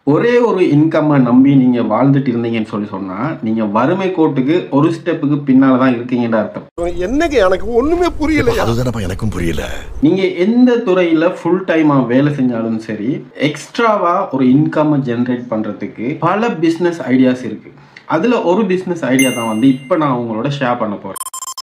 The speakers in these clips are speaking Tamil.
ஒரே ஒரு இன்கம்மை நம்பி நீங்க வாழ்ந்துட்டு இருந்தீங்கன்னு சொன்னா நீங்க வறுமை கோட்டுக்கு ஒரு ஸ்டெப்புக்கு பின்னாலதான் இருக்கீங்கன்னு அர்த்தம். என்னங்க எனக்கு ஒண்ணுமே புரியல. அதுதானப்பா எனக்கும் புரியல. நீங்க எந்த துறையில ஃபுல் டைமா வேலை செஞ்சாலும் சரி, எக்ஸ்ட்ராவா ஒரு இன்கம் ஜெனரேட் பண்றதுக்கு பல பிசினஸ் ஐடியாஸ் இருக்கு. அதுல ஒரு பிசினஸ் ஐடியா தான் வந்து இப்ப நான் உங்களோட ஷேர் பண்ண போறேன்.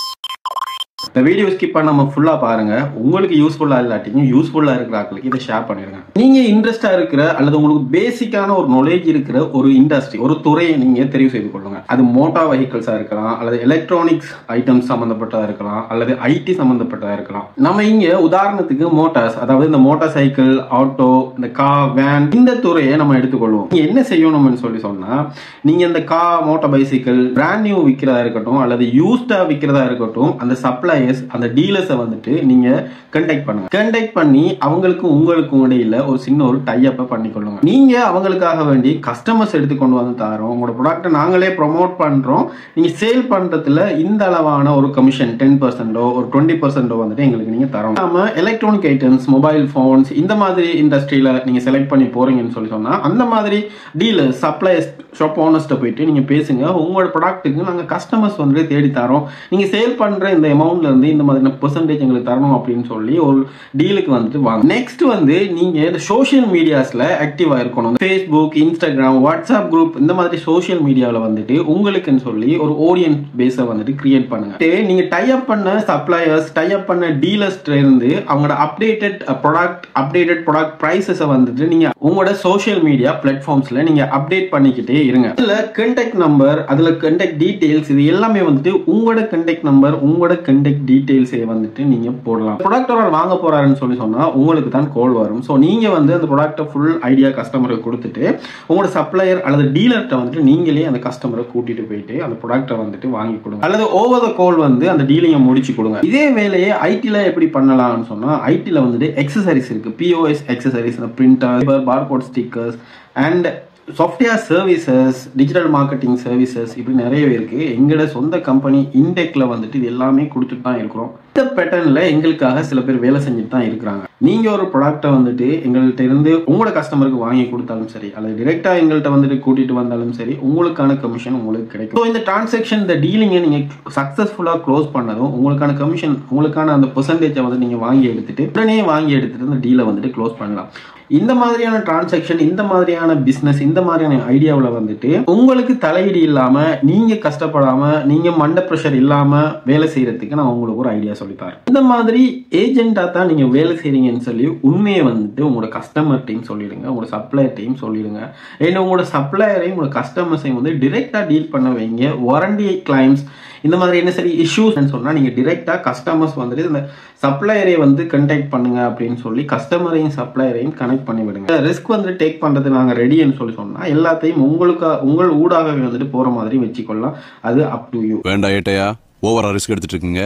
இந்த வீடியோ ஸ்கிப் பண்ணாம ஃபுல்லா பாருங்க. உங்களுக்கு யூஸ்ஃபுல்லா இல்லாட்டியும் யூஸ்ஃபுல்லா இருக்கிற ஆட்களுக்கு இதை ஷேர் பண்ணிருங்க. நீங்க இன்ட்ரெஸ்டா இருக்கிற அல்லது உங்களுக்கு பேசிக்கான ஒரு நாலேஜ் இருக்கிற ஒரு இண்டஸ்ட்ரி, ஒரு துறையை நீங்க தெரிவு செய்து கொள்ளுங்க. அது மோட்டார் வெஹிக்கிள்ஸா இருக்கலாம், அல்லது எலக்ட்ரானிக்ஸ் ஐட்டம்ஸ் சம்பந்தப்பட்டதா இருக்கலாம், அல்லது ஐடி சம்பந்தப்பட்டதா இருக்கலாம். நம்ம இங்க உதாரணத்துக்கு மோட்டார்ஸ், அதாவது இந்த மோட்டார் சைக்கிள், ஆட்டோ, இந்த கார், வேன், இந்த துறையை நம்ம எடுத்துக்கொள்வோம். நீங்க என்ன செய்யணும்னு சொன்னா, நீங்க இந்த car, motor bicycle brand new விற்கிறதா இருக்கட்டும் அல்லது யூஸ்டா விற்கிறதா இருக்கட்டும், அந்த சப்ளை அந்த டீலர்ஸை வந்துட்டு நீங்க கான்டாக்ட் பண்ணுங்க. கான்டாக்ட் பண்ணி அவங்களுக்கு உங்களுக்கும் இடையில ஒரு சின்ன ஒரு டை அப் பண்ணிக்கொள்ளுங்க. நீங்க அவங்களுக்காக வேண்டி கஸ்டமர்ஸ் எடுத்து கொண்டு வந்து தரோம், உங்களோட ப்ராடக்ட்டை நாங்களே ப்ரொமோட் பண்றோம், நீங்க சேல் பண்றதுல இந்த அளவான ஒரு கமிஷன் 10% ஒரு 20% வந்துட்டு எங்களுக்கு நீங்க தரோம். நாம எலக்ட்ரானிக் ஐட்டம்ஸ், மொபைல் போன்ஸ், இந்த மாதிரி இண்டஸ்ட்ரியில நீங்க செலக்ட் பண்ணி போறீங்கன்னு சொன்னா அந்த மாதிரி டீலர், சப்ளையர்ஸ், ஷாப் ஓனர்ஸ்ட போயிட்டு நீங்க பேசுங்க. உங்களோட ப்ராடக்ட்டுக்கு நாங்க கஸ்டமர்ஸ் வந்து தேடி தரோம், நீங்க சேல் பண்ற இந்த அமௌண்ட்ல இருந்து இந்த மாதிரி பெர்சன்டேஜ் எங்களுக்கு தரணும் அப்படின்னு சொல்லி ஒரு டீலுக்கு வந்துட்டு வாங்க. நெக்ஸ்ட் வந்து நீங்க இந்த சோஷியல் மீடியாஸ்ல ஆக்டிவா இருக்கணும். ஃபேஸ்புக், இன்ஸ்டாகிராம், வாட்ஸ்அப் குரூப், இந்த மாதிரி சோஷியல் மீடியாவில் வந்துட்டு உங்களுக்குன்னு சொல்லி ஒரு ஆடியன்ஸ் பேஸை வந்துட்டு கிரியேட் பண்ணுங்க. நீங்க டை அப் பண்ண சப்ளையர்ஸ், டை அப் பண்ண டீலர்ஸ்ல இருந்து அவங்களோட அப்டேட்டட் ப்ராடக்ட் பிரைசஸை வந்துட்டு நீங்க உங்களோட சோஷியல் மீடியா பிளாட்ஃபார்ம்ஸ்ல நீங்க அப்டேட் பண்ணிக்கிட்டே இருங்க. அதுல கான்டாக்ட் நம்பர், அதுல கான்டாக்ட் டீடைல்ஸ், இது எல்லாமே வந்துட்டு உங்களோட கான்டாக்ட் நம்பர், உங்களோட கான்டாக்ட் டீடைல்ஸை வந்துட்டு நீங்க போடலாம். ப்ராடக்ட் வாங்க போறாருன்னு சொன்னா உங்களுக்கு தான் கால் வரும். ஸோ நீங்க வந்து அந்த ப்ராடக்ட்டை ஃபுல் ஐடியா கஸ்டமருக்கு கொடுத்துட்டு உங்களோட சப்ளையர் அல்லது டீலர்கிட்ட வந்துட்டு நீங்களே அந்த கஸ்டமரை கூட்டிட்டு போயிட்டு அந்த ப்ராடக்ட்டை வந்துட்டு வாங்கி கொடுங்க, அல்லது ஓவர் த கால் வந்து அந்த டீலிங்கை முடிச்சு கொடுங்க. இதே வேலையை ஐடில எப்படி பண்ணலாம்னு சொன்னா, ஐடில வந்துட்டு எக்ஸசரிஸ் இருக்கு, POS accessories, printer, barcode stickers and software services, digital marketing services, இப்படி நிறையவே இருக்கு. எங்களோட சொந்த கம்பெனி இன்டெக்ல வந்துட்டு இது எல்லாமே கொடுத்துட்டு தான் இருக்கிறோம். இந்த பேட்டர்ன்ல எங்களுக்காக சில பேர் வேலை செஞ்சுட்டு தான் இருக்கிறாங்க. நீங்க ஒரு ப்ராடக்ட்டை வந்துட்டு எங்கள்கிட்ட இருந்து உங்களோட கஸ்டமருக்கு வாங்கி கொடுத்தாலும் சரி, அல்லது டிரெக்டா எங்கள்கிட்ட வந்துட்டு கூட்டிட்டு வந்தாலும் சரி, உங்களுக்கான கமிஷன் உங்களுக்கு கிடைக்கும். இந்த டிரான்சாக்ஷன், இந்த டீலிங்கை நீங்க சக்சஸ்ஃபுல்லா க்ளோஸ் பண்ணதும் உங்களுக்கான கமிஷன், உங்களுக்கான அந்த பெர்சன்டேஜை வந்து நீங்க வாங்கி எடுத்துட்டு உடனே இந்த டீலை வந்துட்டு க்ளோஸ் பண்ணலாம். இந்த மாதிரியான டிரான்சாக்ஷன், இந்த மாதிரியான பிசினஸ், இந்த மாதிரியான ஐடியாவில் வந்துட்டு உங்களுக்கு தலையீடு இல்லாம, நீங்க கஷ்டப்படாம, நீங்க மண்ட பிரஷர் இல்லாம வேலை செய்யறதுக்கு நான் உங்களுக்கு ஒரு ஐடியா சொல்லித்தரேன். இந்த மாதிரி ஏஜென்டா தான் நீங்க வேலை செய்றீங்கன்னு சொல்லி உண்மையை வந்துட்டு உங்களோட கஸ்டமர் டீம் சொல்லிடுங்க, உங்களோட சப்ளையர் டீம் சொல்லிடுங்க. ஏன்னா உங்களோட சப்ளையரையும் உங்களோட கஸ்டமர்ஸையும் வந்து டிரெக்டா டீல் பண்ண வைங்க. வாரண்டி கிளைம்ஸ், இந்த மாதிரி என்ன சரி இஷ்யூஸ் சொன்னா நீங்க டிரெக்டா கஸ்டமர்ஸ் வந்துட்டு இந்த சப்ளையரை வந்து கான்டாக்ட் பண்ணுங்க அப்படின்னு சொல்லி கஸ்டமரையும் சப்ளையரையும் கனெக்ட் பண்ணி விடுங்க. ரிஸ்க் வந்து டேக் பண்றது நாங்க ரெடின்னு சொல்லி சொன்னா எல்லாத்தையும் உங்கள் ஊடாகவே வந்துட்டு போற மாதிரி வச்சுக்கொள்ளலாம். அது அப் டு யூ. வேண்டாம் ஏட்டையா, ஓவரா ரிஸ்க் எடுத்துட்டு இருக்கீங்க.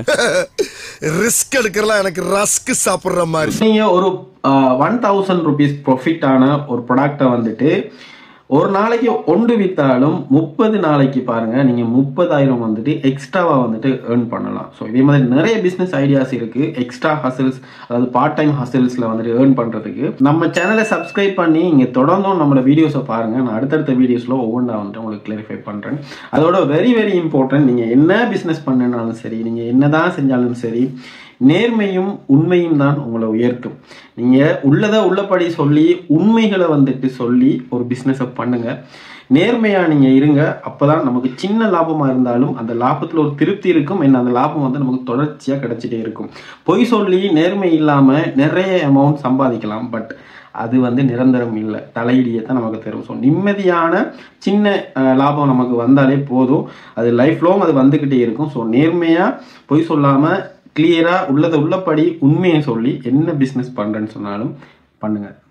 ரிஸ்க் எடுக்கிறலாம் எனக்கு ரஸ்க் சாப்பிடுற மாதிரி. நீங்க ஒரு 1000 rupees ப்ராஃபிட் ஆன ஒரு ப்ராடக்ட்டை வந்துட்டு ஒரு நாளைக்கு ஒன்று வித்தாலும் 30 நாளைக்கு பாருங்க நீங்க 30,000 வந்துட்டு எக்ஸ்ட்ராவா வந்துட்டு ஏர்ன் பண்ணலாம். ஸோ இதே மாதிரி நிறைய பிசினஸ் ஐடியாஸ் இருக்கு. எக்ஸ்ட்ரா ஹசல்ஸ், அதாவது பார்ட் டைம் ஹசல்ஸ்ல வந்துட்டு ஏர்ன் பண்றதுக்கு நம்ம சேனலை சப்ஸ்கிரைப் பண்ணி இங்க தொடர்ந்தும் நம்மளோட வீடியோஸை பாருங்க. நான் அடுத்தடுத்த வீடியோஸ்ல ஒவ்வொன்றா வந்துட்டு உங்களுக்கு கிளாரிஃபை பண்றேன். அதோட வெரி வெரி இம்பார்ட்டன்ட், நீங்க என்ன பிசினஸ் பண்ணனாலும் சரி, நீங்க என்னதான் செஞ்சாலும் சரி, நேர்மையும் உண்மையும் தான் உங்களை உயர்த்தும். நீங்க உள்ளதை உள்ளபடி சொல்லி உண்மைகளை வந்துட்டு சொல்லி ஒரு பிசினஸ் பண்ணுங்க. நேர்மையா நீங்க இருங்க. அப்பதான் நமக்கு சின்ன லாபமா இருந்தாலும் அந்த லாபத்துல ஒரு திருப்தி இருக்கும். என்ன அந்த லாபம் வந்து நமக்கு தொடர்ச்சியா கிடைச்சிட்டே இருக்கும். பொய் சொல்லி நேர்மை இல்லாம நிறைய அமௌண்ட் சம்பாதிக்கலாம், பட் அது வந்து நிரந்தரம் இல்லை, தலையீடியை தான் நமக்கு தரும். ஸோ நிம்மதியான சின்ன லாபம் நமக்கு வந்தாலே போதும், அது லைஃப் லாங் அது வந்துகிட்டே இருக்கும். ஸோ நேர்மையா பொய் சொல்லாம கிளியரா உள்ளதை உள்ளபடி உண்மையை சொல்லி என்ன பிசினஸ் பண்றேன்னு சொன்னாலும் பண்ணுங்க.